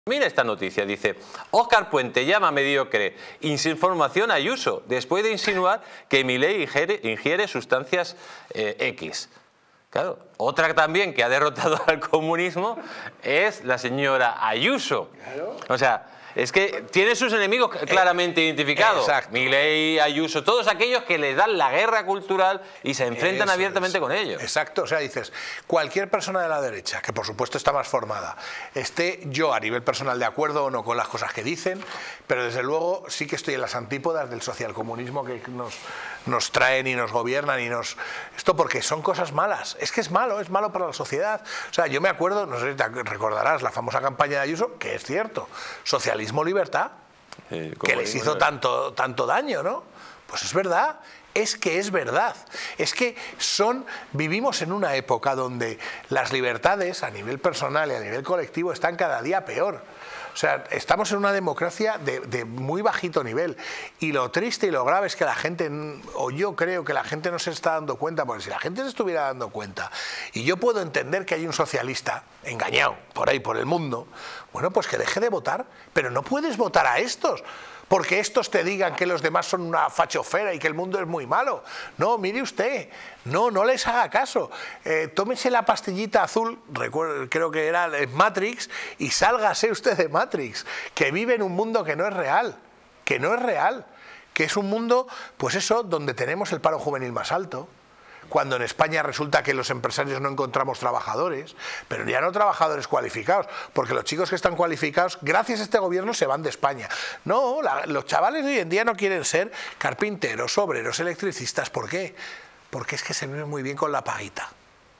Mira esta noticia, dice: Óscar Puente llama mediocre información a Ayuso después de insinuar que Milei ingiere sustancias X. Claro, otra también que ha derrotado al comunismo es la señora Ayuso. Claro. O sea, es que tiene sus enemigos claramente identificados. Milei, Ayuso, todos aquellos que les dan la guerra cultural y se enfrentan abiertamente con ellos. Exacto, o sea, dices, cualquier persona de la derecha, que por supuesto está más formada, esté yo a nivel personal de acuerdo o no con las cosas que dicen, pero desde luego sí que estoy en las antípodas del socialcomunismo que nos traen y nos gobiernan y nos... Esto porque son cosas malas, es que es malo para la sociedad. O sea, yo me acuerdo, no sé si te recordarás, la famosa campaña de Ayuso, que es cierto, socialismo-libertad, que les hizo tanto daño, ¿no? Pues es verdad, es que es verdad. Es que vivimos en una época donde las libertades a nivel personal y a nivel colectivo están cada día peor. O sea, estamos en una democracia de muy bajito nivel, y lo triste y lo grave es que la gente, o yo creo que la gente no se está dando cuenta, porque si la gente se estuviera dando cuenta, y yo puedo entender que hay un socialista engañado por ahí, por el mundo, bueno, pues que deje de votar, pero no puedes votar a estos, porque estos te digan que los demás son una fachofera y que el mundo es muy malo. No, mire usted, no les haga caso. Tómese la pastillita azul, creo que era Matrix, y sálgase usted de Matrix, que vive en un mundo que no es real, que es un mundo, pues eso, donde tenemos el paro juvenil más alto, cuando en España resulta que los empresarios no encontramos trabajadores, pero ya no trabajadores cualificados, porque los chicos que están cualificados, gracias a este gobierno, se van de España. No, los chavales de hoy en día no quieren ser carpinteros, obreros, electricistas. ¿Por qué? Porque es que se vive muy bien con la paguita.